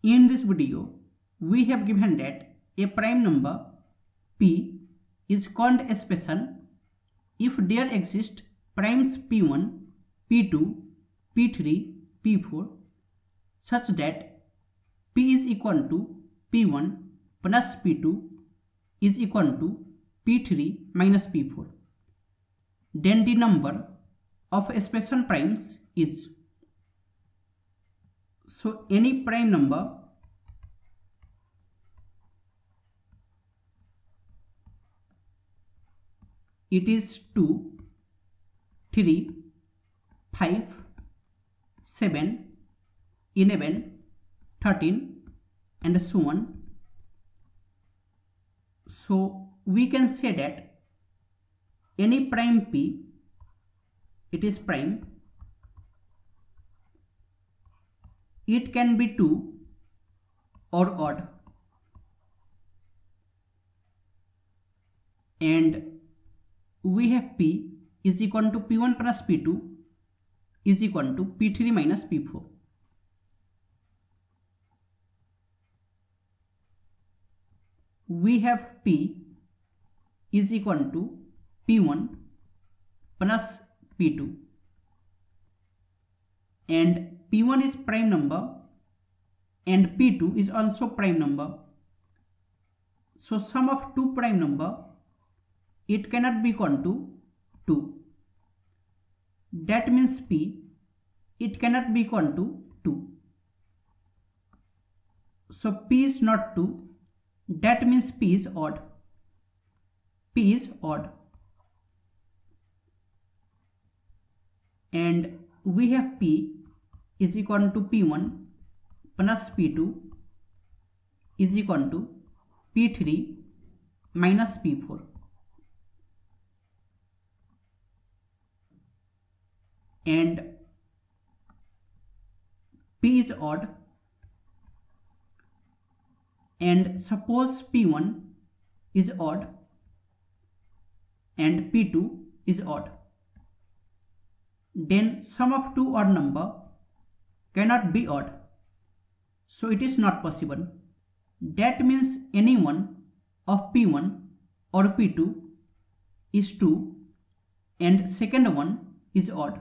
In this video, we have given that a prime number p is called a expression if there exist primes p1, p2, p3, p4 such that p is equal to p1 plus p2 is equal to p3 minus p4. Then the number of expression primes is, so any prime number it is 2, 3, 5, 7, 11, 13 and so on. So we can say that any prime p, it is prime, it can be 2 or odd, and we have p is equal to p1 plus p2 is equal to p3 minus p4. We have p is equal to p1 plus p2, and p1 is prime number and p2 is also prime number. So sum of two prime number, it cannot be equal to 2. That means p, it cannot be equal to 2. So p is not 2. That means p is odd. P is odd. And we have p is equal to p1 plus p2 is equal to p3 minus p4. And p is odd, and suppose p1 is odd and p2 is odd, then sum of two odd number cannot be odd, so it is not possible. That means any one of p1 or p2 is 2 and second one is odd.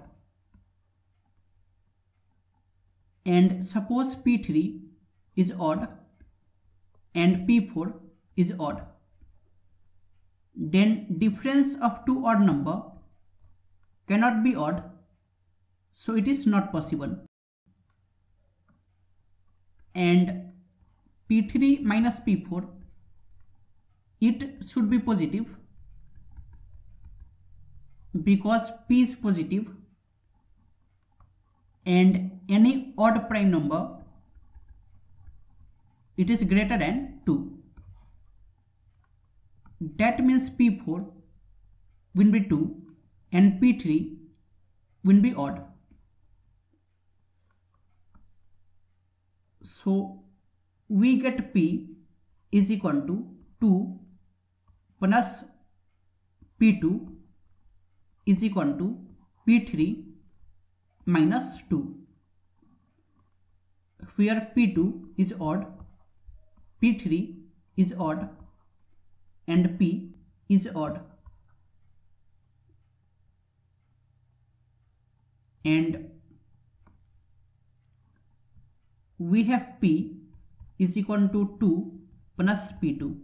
And suppose p3 is odd and p4 is odd, then difference of two odd number cannot be odd, so it is not possible. And p3 minus p4, it should be positive because p is positive, and any odd prime number, it is greater than 2. That means p4 will be 2 and p3 will be odd. So we get p is equal to 2 plus p2 is equal to p3 minus 2, where p2 is odd, p3 is odd and p is odd. And we have p is equal to 2 plus p2,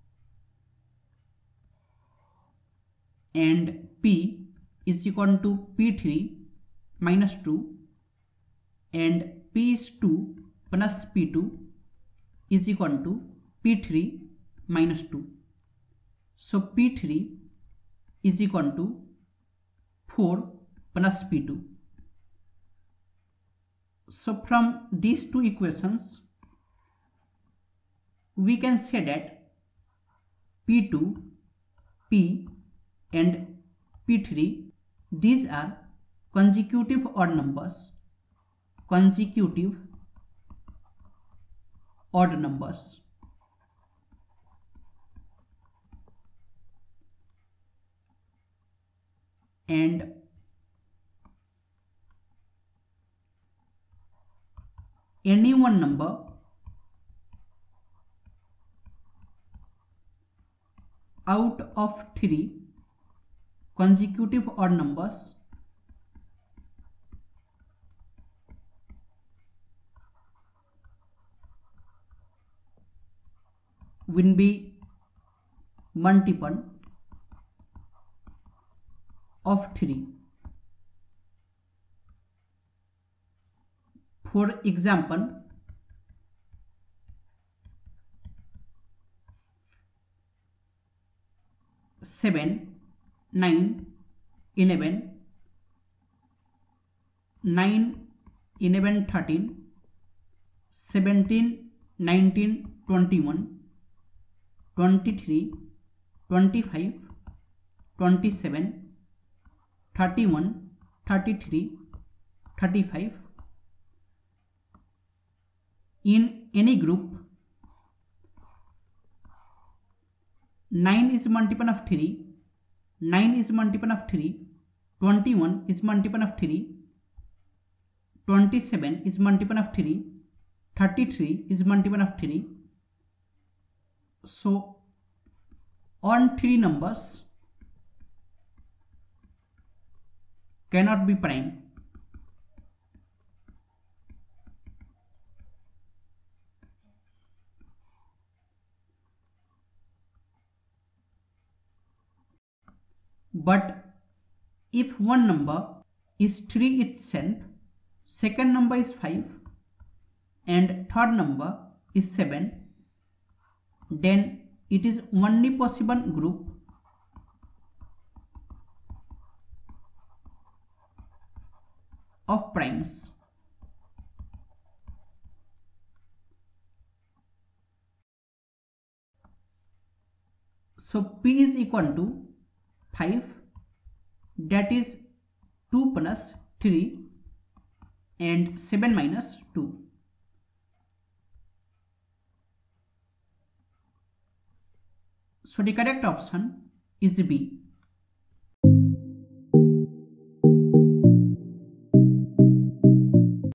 and p is equal to p3 minus 2, and p is 2 plus p2 is equal to p3 minus 2. So p3 is equal to 4 plus p2. So from these two equations, we can say that p2, p and p3, these are consecutive odd numbers. Consecutive odd numbers. And any one number out of 3 consecutive odd numbers will be multiple of 3. For example, 7, 9, 11, 9, 11, 13, 17, 19, 21, 23, 25, 27, 31, 33, 35. In any group, 9 is multiple of 3, 9 is multiple of 3, 21 is multiple of 3, 27 is multiple of 3, 33 is multiple of 3. So all 3 numbers cannot be prime. But if one number is 3 itself, second number is 5 and third number is 7, then it is only possible group of primes. So P is equal to 5, that is 2 plus 3 and 7 minus 2. So the correct option is B.